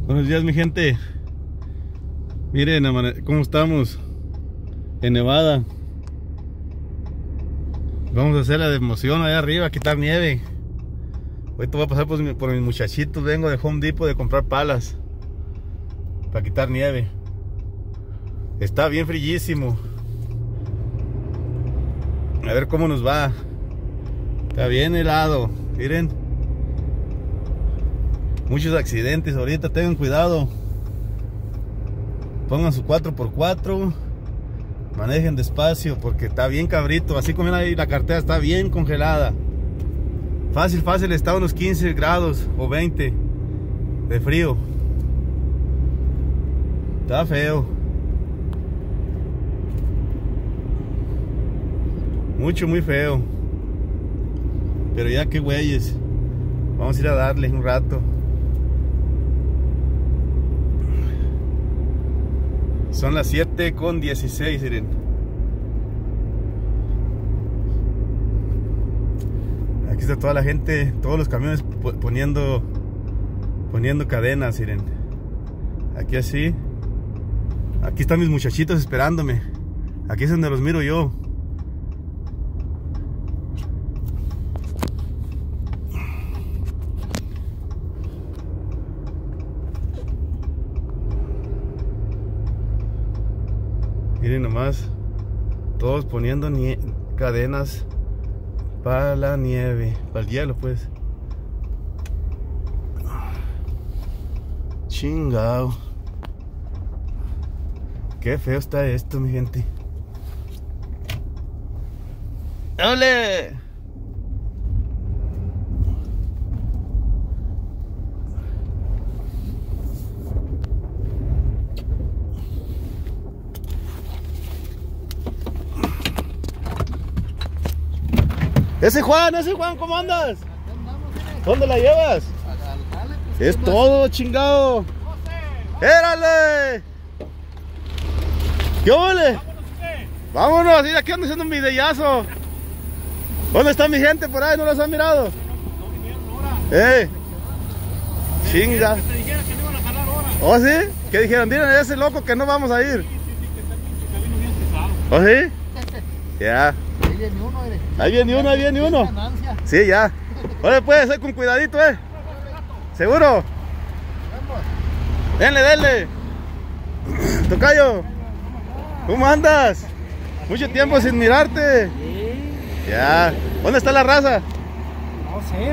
Buenos días, mi gente. Miren cómo estamos en Nevada. Vamos a hacer la democión allá arriba, a quitar nieve. Ahorita voy a pasar por mis muchachitos. Vengo de Home Depot de comprar palas para quitar nieve. Está bien frillísimo. A ver cómo nos va. Está bien helado. Miren, muchos accidentes ahorita, tengan cuidado. Pongan su 4x4. Manejen despacio porque está bien cabrito. Así como ahí la cartera está bien congelada. Fácil está a unos 15 grados o 20 de frío. Está feo. Muy feo. Pero ya que güeyes. Vamos a ir a darle un rato. Son las 7:16, miren. Aquí está toda la gente, todos los camiones poniendo cadenas, miren. Aquí así. Aquí están mis muchachitos esperándome. Aquí es donde los miro yo. Miren nomás, todos poniendo cadenas para la nieve, para el hielo pues. Chingao. Qué feo está esto, mi gente. ¡Ole! Ese Juan, ¿cómo andas? ¿Dónde la llevas? Es todo, chingado. ¡Érale! ¿Qué ole? Vámonos, mira, aquí ando haciendo un videazo. ¿Dónde está mi gente por ahí? ¿No los han mirado? Chinga. ¿Oh, sí? ¿Qué dijeron? Díganle a ese loco que no vamos a ir. ¿Oh, sí? Ya. Ahí viene uno. Sí, ya. Oye, puede ser con cuidadito, ¿Seguro? Denle. Tocayo, ¿cómo andas? Mucho tiempo sin mirarte. Ya. ¿Dónde está la raza? No sé,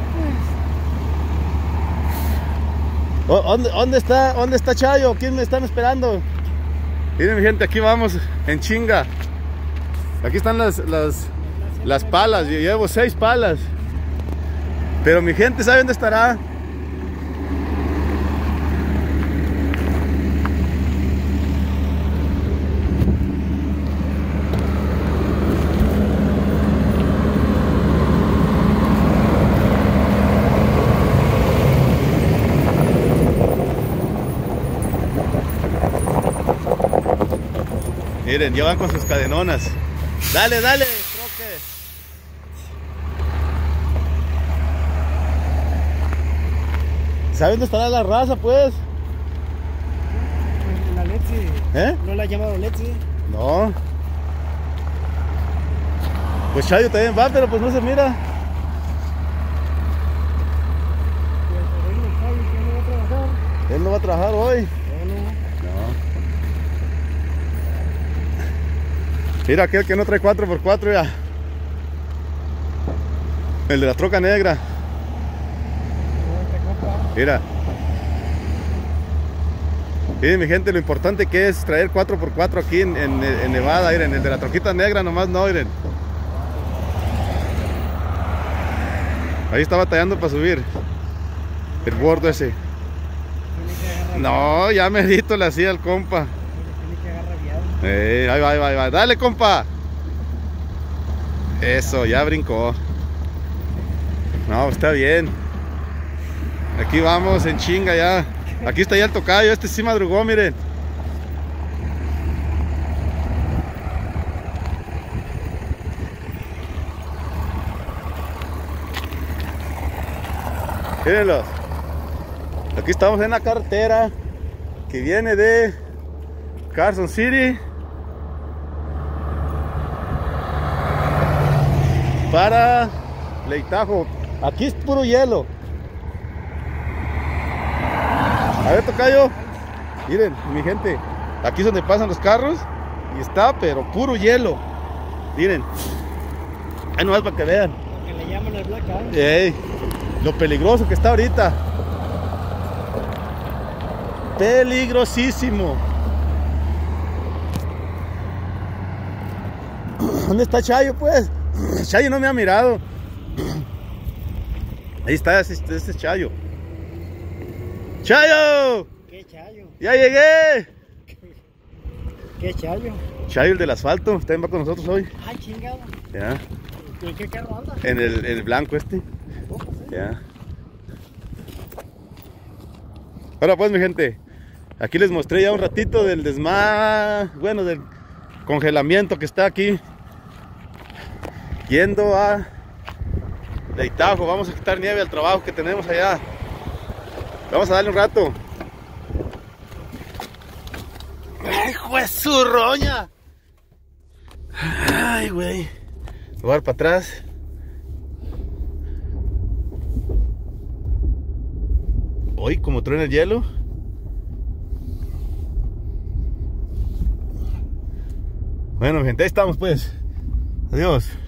pues. ¿Dónde está Chayo? ¿Quién me están esperando? Miren, mi gente, aquí vamos en chinga. Aquí están las palas. Yo llevo 6 palas. Pero mi gente sabe dónde estará. Miren, ya van con sus cadenonas. Dale, troque. ¿Saben dónde estará la raza, pues? La Letzi. ¿No la ha llamado Letzi? No. Pues Chayo también va, pero pues no se mira. Él no va a trabajar hoy. Mira aquel que no trae 4x4 ya. El de la troca negra. Mira. Miren, mi gente, lo importante que es traer 4x4 aquí en Nevada. Miren, el de la troquita negra nomás no, miren. Ahí está batallando para subir. El gordo ese. No, ya merito le hacía al compa. Ahí va. Dale, compa. Eso, ya brincó. No, está bien. Aquí vamos en chinga ya. Aquí está ya el tocayo. Este sí madrugó, miren. Mírenlos. Aquí estamos en la carretera. que viene de Carson City para Lake Tahoe. Aquí es puro hielo. A ver, tocayo. Miren, mi gente, aquí es donde pasan los carros y está, pero puro hielo. Miren, ahí nomás para que vean. Lo que le llaman el blackout. Ey, lo peligroso que está ahorita. Peligrosísimo. ¿Dónde está Chayo, pues? Chayo no me ha mirado. Ahí está, ese es Chayo. ¡Chayo! ¿Qué chayo? ¡Ya llegué! ¿Qué chayo? Chayo, el del asfalto, también va con nosotros hoy. Ay, chingado. Ya, ¿En qué carro anda? en el blanco este. Ya. Ahora pues, mi gente, aquí les mostré ya un ratito del bueno, del congelamiento que está aquí. Yendo a Lake Tahoe, vamos a quitar nieve al trabajo que tenemos allá. Vamos a darle un rato. ¡Ay, hijo de su roña! Ay, güey. Voy a dar para atrás. Hoy, como truena el hielo. Bueno, gente, ahí estamos pues. Adiós.